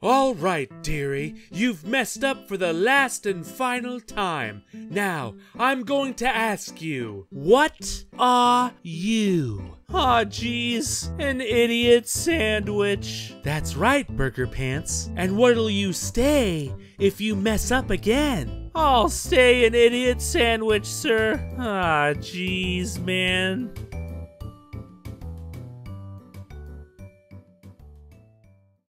All right, dearie, you've messed up for the last and final time. Now, I'm going to ask you, what are you? Aw, geez, an idiot sandwich. That's right, Burgerpants. And what'll you stay if you mess up again? I'll stay an idiot sandwich, sir. Ah, geez, man.